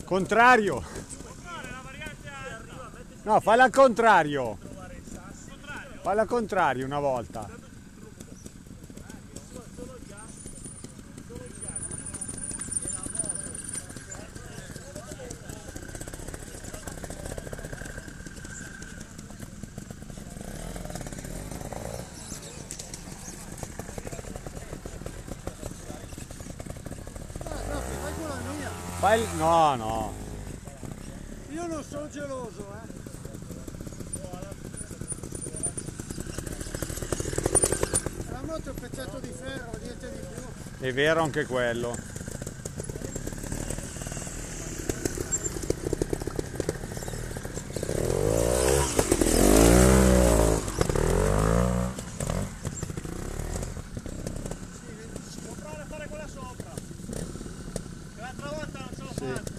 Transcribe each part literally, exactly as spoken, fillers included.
Contrario. No, falla al contrario. Falla al contrario una volta. Fai il... No, no. Io non sono geloso, eh. La moto è un pezzetto di ferro, niente di più. È vero anche quello. Devo provare a fare quella sopra. L'altra volta non ce l'ho Sì. fatta.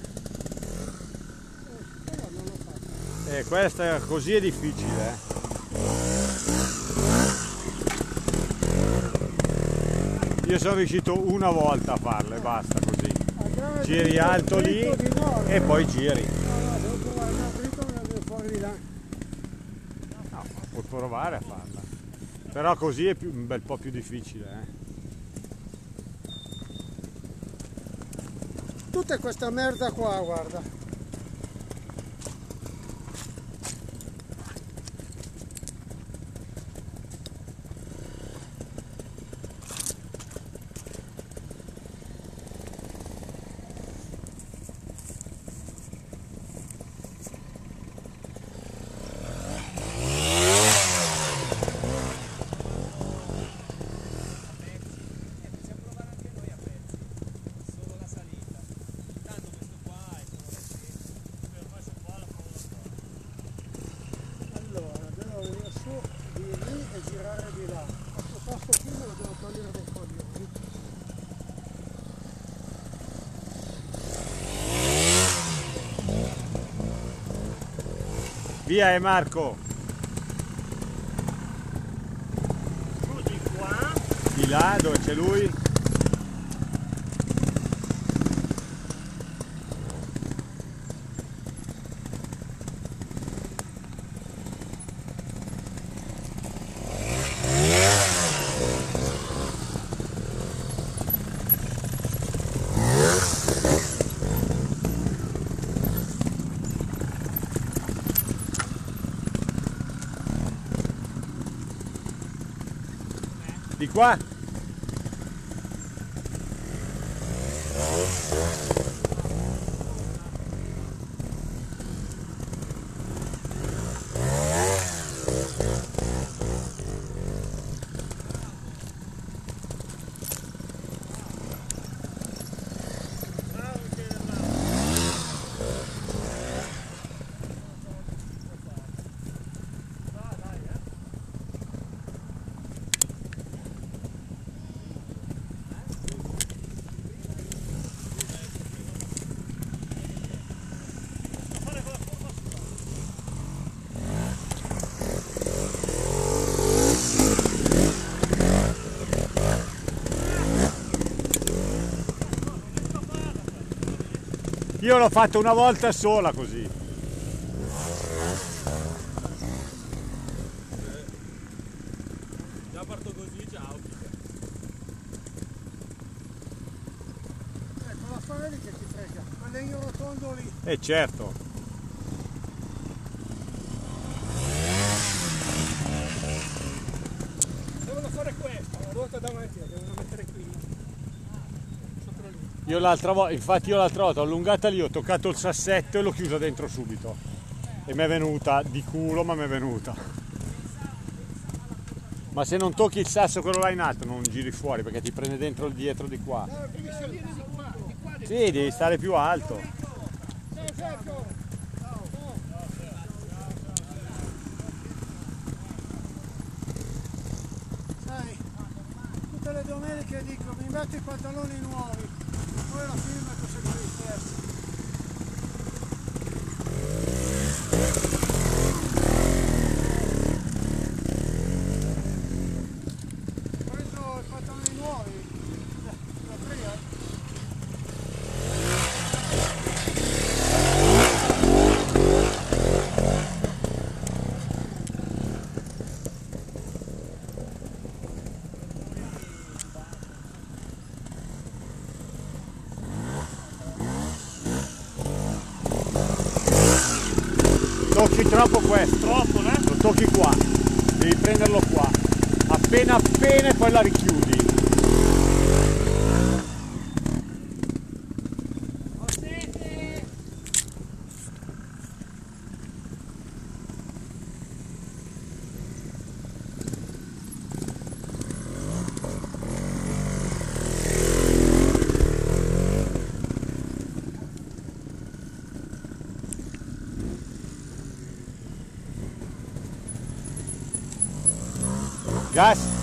Eh, non l'ho fatta. Eh, questa così è difficile, eh. Io sono riuscito una volta a farlo e basta così. Giri alto lì e poi giri. No, no, devo provare, no, dritto me la devo fuori di là. No, ma puoi provare a farla. Però così è più, un bel po' più difficile, eh. Tutta questa merda qua, guarda. Allora, devo venire su di lì e girare di là. Questo posto qui me lo devo togliere dai coglioni. Via, eh, Marco. Su di qua. Di là dove c'è lui. Di qua. Io l'ho fatto una volta sola così. Già parto così, ciao. Ecco, la fare lì che ti frega. Ma legno rotondo lì. Eh certo. Devono fare questa, la ruota davanti, la devono mettere qui. Sopra lì. Io l'altra volta, infatti io l'altra volta ho allungata lì, ho toccato il sassetto e l'ho chiusa dentro subito. E mi è venuta di culo, ma mi è venuta. Ma se non tocchi il sasso quello là in alto non giri fuori perché ti prende dentro il dietro di qua. No, devi salire di qua, di qua. Di Sì, devi stare più alto. Ciao Sergio. Sai, tutte le domeniche dico mi metto i pantaloni nuovi, poi alla fine metto sempre gli stessi. Ho preso i pantaloni nuovi, la prima. troppo questo. Troppo, né? Lo tocchi qua, devi prenderlo qua. Appena appena e poi la richiudi. Gas.